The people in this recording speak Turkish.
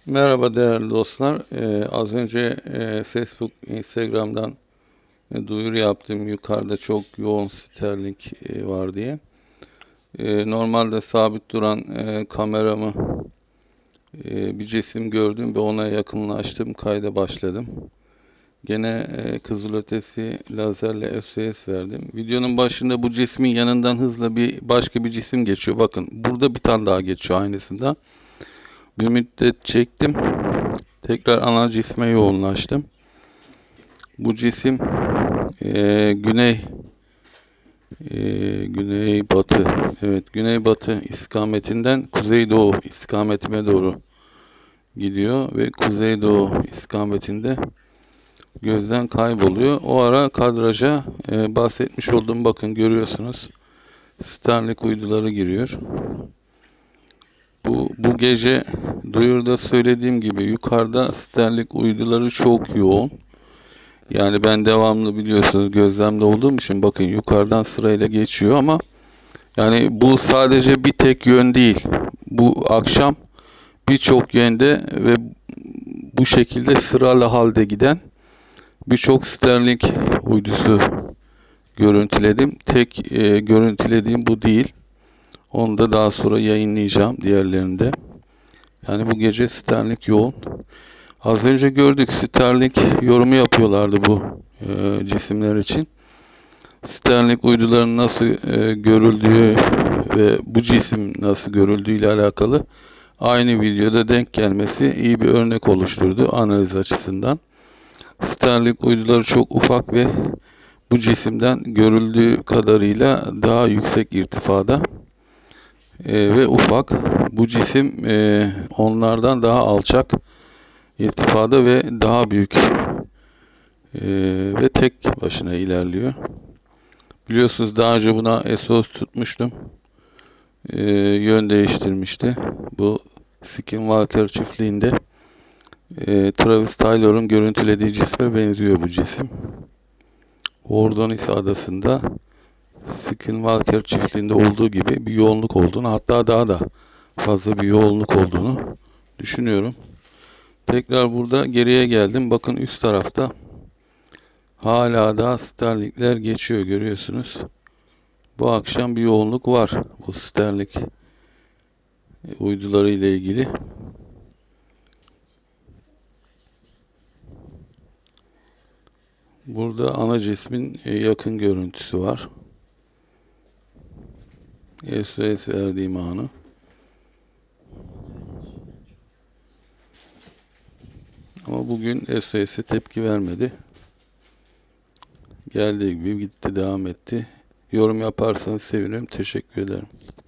Merhaba değerli dostlar. Az önce Facebook, Instagram'dan duyuru yaptım. Yukarıda çok yoğun sterling var diye. Normalde sabit duran kameramı bir cisim gördüm ve ona yakınlaştım. Kayda başladım. Gene kızılötesi lazerle SOS verdim. Videonun başında bu cismin yanından hızla başka bir cisim geçiyor. Bakın burada bir tane daha geçiyor aynısından. Bir müddet çektim. Tekrar ana cisme yoğunlaştım. Bu cisim güney güneybatı, evet, güneybatı istikametinden kuzeydoğu istikametime doğru gidiyor ve kuzeydoğu istikametinde gözden kayboluyor. O ara kadraja bahsetmiş olduğum, bakın görüyorsunuz, Starlink uyduları giriyor. Bu gece duyuruda söylediğim gibi yukarıda Starlink uyduları çok yoğun. Yani ben devamlı, biliyorsunuz, gözlemde olduğum için bakın yukarıdan sırayla geçiyor ama yani bu sadece bir tek yön değil. Bu akşam birçok yönde ve bu şekilde sıralı halde giden birçok Starlink uydusu görüntüledim. Tek görüntülediğim bu değil. Onu da daha sonra yayınlayacağım, diğerlerinde. Yani bu gece Starlink yoğun. Az önce gördük, Starlink yorumu yapıyorlardı bu cisimler için. Starlink uydularının nasıl görüldüğü ve bu cisim nasıl görüldüğü ile alakalı aynı videoda denk gelmesi iyi bir örnek oluşturdu analiz açısından. Starlink uyduları çok ufak ve bu cisimden görüldüğü kadarıyla daha yüksek irtifada ve ufak. Bu cisim onlardan daha alçak irtifada ve daha büyük ve tek başına ilerliyor. Biliyorsunuz daha önce buna SOS tutmuştum. Yön değiştirmişti. Bu Skinwalker çiftliğinde Travis Taylor'un görüntülediği cisme benziyor bu cisim. Vordonis adasında Skinwalker çiftliğinde olduğu gibi bir yoğunluk olduğunu, hatta daha da fazla bir yoğunluk olduğunu düşünüyorum. Tekrar burada geriye geldim. Bakın üst tarafta hala da Starlink'ler geçiyor, görüyorsunuz. Bu akşam bir yoğunluk var bu Starlink uyduları ile ilgili. Burada ana cismin yakın görüntüsü var. SOS verdiğim anı. Ama bugün SOS'e tepki vermedi. Geldiği gibi gitti, devam etti. Yorum yaparsanız sevinirim. Teşekkür ederim.